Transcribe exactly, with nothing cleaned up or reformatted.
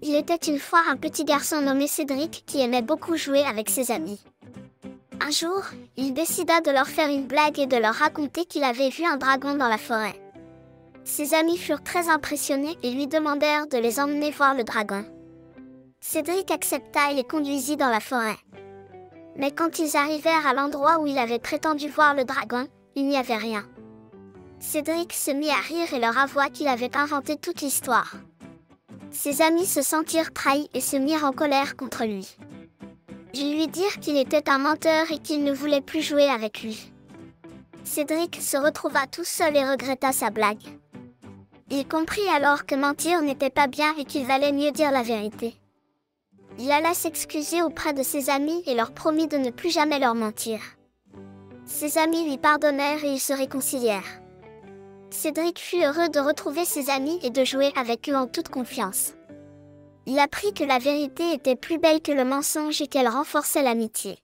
Il était une fois un petit garçon nommé Cédric qui aimait beaucoup jouer avec ses amis. Un jour, il décida de leur faire une blague et de leur raconter qu'il avait vu un dragon dans la forêt. Ses amis furent très impressionnés et lui demandèrent de les emmener voir le dragon. Cédric accepta et les conduisit dans la forêt. Mais quand ils arrivèrent à l'endroit où il avait prétendu voir le dragon, il n'y avait rien. Cédric se mit à rire et leur avoua qu'il avait inventé toute l'histoire. Ses amis se sentirent trahis et se mirent en colère contre lui. Ils lui dirent qu'il était un menteur et qu'il ne voulait plus jouer avec lui. Cédric se retrouva tout seul et regretta sa blague. Il comprit alors que mentir n'était pas bien et qu'il valait mieux dire la vérité. Il alla s'excuser auprès de ses amis et leur promit de ne plus jamais leur mentir. Ses amis lui pardonnèrent et ils se réconcilièrent. Cédric fut heureux de retrouver ses amis et de jouer avec eux en toute confiance. Il apprit que la vérité était plus belle que le mensonge et qu'elle renforçait l'amitié.